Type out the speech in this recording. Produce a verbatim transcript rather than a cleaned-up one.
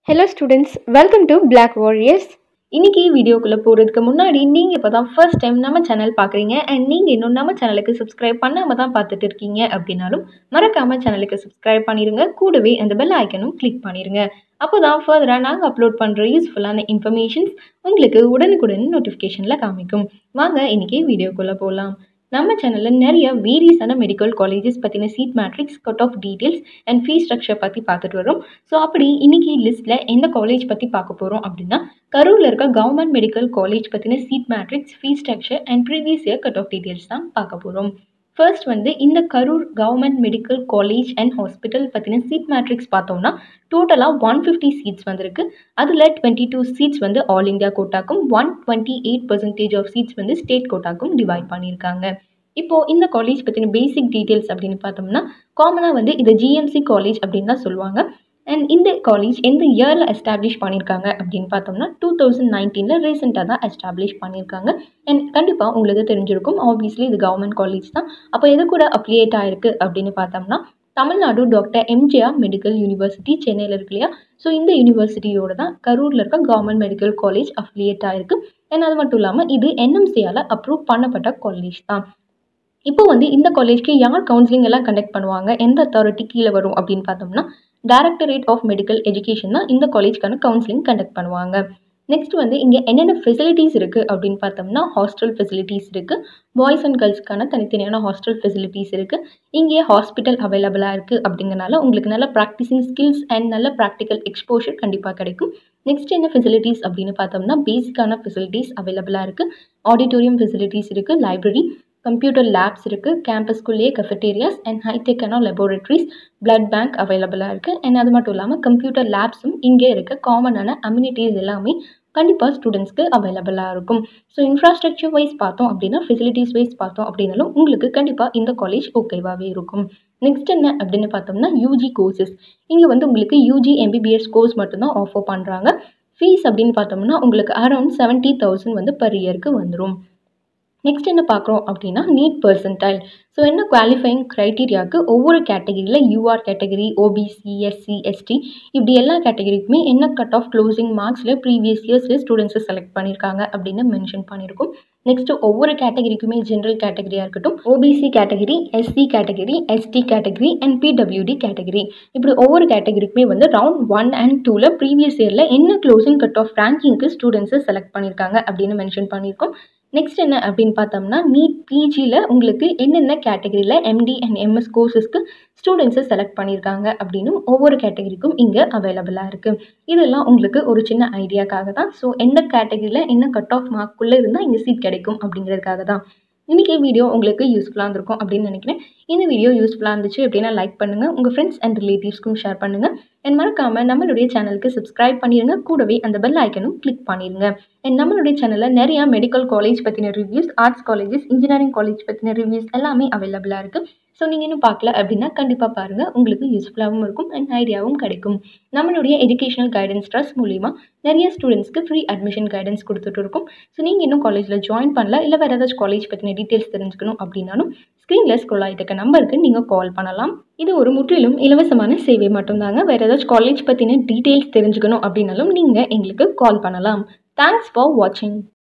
Hello students, welcome to Black Warriors. இன்னைக்கு வீடியோக்குள்ள போறதுக்கு முன்னாடி நீங்க இப்பதான் ஃபர்ஸ்ட் டைம் நம்ம சேனல் பாக்குறீங்க and நீங்க இன்னும் நம்ம சேனலுக்கு சப்ஸ்கிரைப் பண்ணாம தான் பார்த்துட்டு இருக்கீங்க அப்படினாலும் மறக்காம சேனலுக்கு சப்ஸ்கிரைப் பண்ணிருங்க. கூடவே அந்த பெல் ஐகானும் கிளிக் பண்ணிருங்க. அப்பதான் ஃபர்தரா நாங்க அப்லோட் பண்ற யூஸ்ஃபுல்லான இன்ஃபர்மேஷன்ஸ் உங்களுக்கு உடனுக்குடன் நோட்டிஃபிகேஷன்ல காமிக்கும். வாங்க இன்னைக்கு வீடியோக்குள்ள போலாம். நம்ம சேனல்ல நிறைய வேரியஸான மெடிக்கல் காலேஜஸ் பத்தின seat matrix, cut off details and fees structure பத்தி பார்த்துட்டு வரோம். ஸோ அப்படி இன்னைக்கு லிஸ்ட்ல எந்த காலேஜ் பத்தி பார்க்க போறோம் அப்படின்னா, கரூர்ல இருக்க கவர்மெண்ட் மெடிக்கல் காலேஜ் பத்தின seat matrix, fees structure and previous year cut off details தான் பார்க்க போறோம். ஃபர்ஸ்ட் வந்து இந்த Karur government medical college and hospital பற்றின சீட் மேட்ரிக்ஸ் பார்த்தோம்னா டோட்டலாக ஒன் ஃபிஃப்டி சீட்ஸ் வந்திருக்கு. அதில் டுவெண்ட்டி டூ சீட்ஸ் வந்து ஆல் இந்தியா கோட்டாக்கும், one twenty eight percentage of seats வந்து ஸ்டேட் கோட்டாக்கும் டிவைட் பண்ணியிருக்காங்க. இப்போது இந்த காலேஜ் பற்றின பேசிக் டீட்டெயில்ஸ் அப்படின்னு பார்த்தோம்னா, காமனாக வந்து இதை ஜிஎம்சி காலேஜ் அப்படின்னு தான் சொல்லுவாங்க. அண்ட் இந்த காலேஜ் எந்த இயரில் எஸ்டாப்ளிஷ் பண்ணியிருக்காங்க அப்படின்னு பார்த்தோம்னா டூ தௌசண்ட் நைன்டீனில் ரீசெண்டாக தான் எஸ்டாப்ளிஷ் பண்ணியிருக்காங்க. அண்ட் கண்டிப்பாக உங்களுக்கு தெரிஞ்சிருக்கும், ஆப்வியஸ்லி இது கவர்மெண்ட் காலேஜ் தான். அப்போ எது கூட அப்ளியேட் ஆயிருக்கு அப்படின்னு பார்த்தோம்னா, Tamil Nadu doctor MGR medical university சென்னையில் இருக்கு இல்லையா, ஸோ இந்த யூனிவர்சிட்டியோட தான் கரூரில் இருக்க கவர்மெண்ட் மெடிக்கல் காலேஜ் அஃபிலியேட் ஆயிருக்கு. அண்ட் அது மட்டும் இல்லாமல் இது என்எம்சியால் அப்ரூவ் பண்ணப்பட்ட காலேஜ் தான். இப்போ வந்து இந்த காலேஜ்க்கு யார் கவுன்சிலிங் எல்லாம் கண்டக்ட் பண்ணுவாங்க, எந்த அத்தாரிட்டி கீழே வரும் அப்படின்னு பார்த்தோம்னா, டைரக்டரேட் ஆஃப் மெடிக்கல் எஜுகேஷன் தான் இந்த காலேஜ்க்கான கவுன்சிலிங் கண்டக்ட் பண்ணுவாங்க. நெக்ஸ்ட் வந்து இங்கே என்னென்ன ஃபெசிலிட்டிஸ் இருக்குது அப்படின்னு பார்த்தோம்னா, ஹாஸ்டல் ஃபெசிலிட்டிஸ் இருக்குது. பாய்ஸ் அண்ட் கேர்ள்ஸ்க்கான தனித்தனியான ஹாஸ்டல் ஃபெசிலிட்டிஸ் இருக்குது. இங்கே ஹாஸ்பிட்டல் அவைலபிளாக இருக்குது. அப்படிங்கிறனால உங்களுக்கு நல்ல ப்ராக்டிசிங் ஸ்கில்ஸ் அண்ட் நல்ல ப்ராக்டிக்கல் எக்ஸ்போஷர் கண்டிப்பாக கிடைக்கும். நெக்ஸ்ட் என்ன ஃபெசிலிட்டிஸ் அப்படின்னு பார்த்தோம்னா, பேசிக்கான ஃபெசிலிட்டிஸ் அவைலபிளாக இருக்குது. ஆடிட்டோரியம் ஃபெசிலிட்டிஸ் இருக்குது, லைப்ரரி, கம்ப்யூட்டர் லேப்ஸ் இருக்குது, கேம்பஸ்குள்ளேயே கஃபெட்டேரியாஸ் அண்ட் ஹைடெக்கான லெபோரட்டரிஸ், பிளட் பேங்க் அவைலபிளாக இருக்குது. அண்ட் அது மட்டும் இல்லாமல் கம்ப்யூட்டர் லேப்ஸும் இங்கே இருக்க காமனான அம்யூனிட்டிஸ் எல்லாமே கண்டிப்பாக ஸ்டூடெண்ட்ஸ்க்கு அவைலபிளாக இருக்கும். ஸோ இன்ஃப்ராஸ்ட்ரக்சர் வைஸ் பார்த்தோம் அப்படின்னா, ஃபெசிலிட்டிஸ் வைஸ் பார்த்தோம் அப்படின்னாலும் உங்களுக்கு கண்டிப்பாக இந்த காலேஜ் ஓகேவாகவே இருக்கும். நெக்ஸ்ட் என்ன அப்படின்னு பார்த்தோம்னா, யூஜி கோர்சஸ். இங்கே வந்து உங்களுக்கு யூஜி எம்பிபிஎஸ் கோர்ஸ் மட்டும்தான் ஆஃபர் பண்ணுறாங்க. ஃபீஸ் அப்படின்னு பார்த்தோம்னா உங்களுக்கு அரௌண்ட் செவன்ட்டி தௌசண்ட் வந்து பர் இயருக்கு வந்துடும். நெக்ஸ்ட் என்ன பார்க்குறோம் அப்படின்னா, நீட் பர்சன்டைல். ஸோ என்ன குவாலிஃபைங் க்ரைட்டீரியாவுக்கு ஒவ்வொரு கேட்டகரியில் UR category, OBC, SC, ST இப்படி எல்லா கேட்டகரிக்குமே என்ன கட் ஆஃப் க்ளோசிங் மார்க்ஸில் ப்ரீவியஸ் இயர்ஸில் ஸ்டூடெண்ட்ஸை செலக்ட் பண்ணியிருக்காங்க அப்படின்னு மென்ஷன் பண்ணியிருக்கும். நெக்ஸ்ட் ஒவ்வொரு கேட்டகரிக்குமே ஜென்ரல் கேட்டகரியாக இருக்கட்டும், OBC category, SC category, ST category and PWD category, இப்படி ஒவ்வொரு கேட்டகரிக்குமே வந்து ரவுண்ட் ஒன் அண்ட் டூவில் ப்ரீவியஸ் இயரில் என்ன க்ளோசிங் கட் ஆஃப் ரேங்கிங்க்கு ஸ்டூடெண்ட்ஸை செலக்ட் பண்ணியிருக்காங்க அப்படின்னு மென்ஷன் பண்ணியிருக்கோம். நெக்ஸ்ட் என்ன அப்படின்னு பார்த்தோம்னா, நீட் பிஜியில் உங்களுக்கு என்னென்ன கேட்டகரியில் எம்டி அண்ட் எம்எஸ் கோர்சஸ்க்கு ஸ்டூடெண்ட்ஸை செலக்ட் பண்ணியிருக்காங்க அப்படின்னு ஒவ்வொரு கேட்டகரிக்கும் இங்கே அவைலபிளாக இருக்குது. இதெல்லாம் உங்களுக்கு ஒரு சின்ன ஐடியாக்காக தான். ஸோ எந்த கேட்டகரியில் என்ன கட் ஆஃப் மார்க்குள்ளே இருந்தால் இங்கே சீட் கிடைக்கும் அப்படிங்கிறதுக்காக தான். இன்றைக்கி வீடியோ உங்களுக்கு யூஸ்ஃபுல்லாக இருந்திருக்கும் அப்படின்னு நினைக்கிறேன். இந்த வீடியோ யூஸ்ஃபுல்லாக இருந்துச்சு அப்படின்னா லைக் பண்ணுங்கள், உங்கள் ஃப்ரெண்ட்ஸ் அண்ட் ரிலேட்டிவ்ஸ்க்கும் ஷேர் பண்ணுங்கள். அண்ட் மறக்காமல் நம்மளுடைய சேனலுக்கு சப்ஸ்கிரைப் பண்ணிடுங்க. கூடவே அந்த பெல் ஐக்கனும் கிளிக் பண்ணிடுங்க. அண்ட் நம்மளுடைய சேனலில் நிறையா மெடிக்கல் காலேஜ் பற்றின reviews, arts colleges, engineering college பற்றின ரிவ்யூஸ் எல்லாமே அவைலபிளாக இருக்குது. ஸோ நீங்கள் இன்னும் பார்க்கல அப்படின்னா கண்டிப்பாக பாருங்கள், உங்களுக்கு யூஸ்ஃபுல்லாகவும் இருக்கும் அண்ட் ஐடியாவும் கிடைக்கும். நம்மளுடைய எஜுகேஷனல் கைடன்ஸ் ட்ரஸ்ட் மூலிமா நிறைய ஸ்டூடெண்ட்ஸ்க்கு ஃப்ரீ அட்மிஷன் கைடன்ஸ் கொடுத்துட்டு இருக்கும். ஸோ நீங்கள் இன்னும் காலேஜில் ஜாயின் பண்ணல, இல்லை வேறு ஏதாச்சும் காலேஜ் பற்றின டீட்டெயில்ஸ் தெரிஞ்சுக்கணும் அப்படின்னாலும் ஸ்க்ரீனில் ஸ்க்ரோல் ஆகிட்டு இருக்க நம்பருக்கு நீங்கள் கால் பண்ணலாம். இது ஒரு முற்றிலும் இலவசமான சேவை மட்டும்தாங்க. வேறு ஏதாச்சும் காலேஜ் பற்றின டீட்டெயில்ஸ் தெரிஞ்சுக்கணும் அப்படின்னாலும் நீங்கள் எங்களுக்கு கால் பண்ணலாம். தேங்க்ஸ் ஃபார் வாட்சிங்.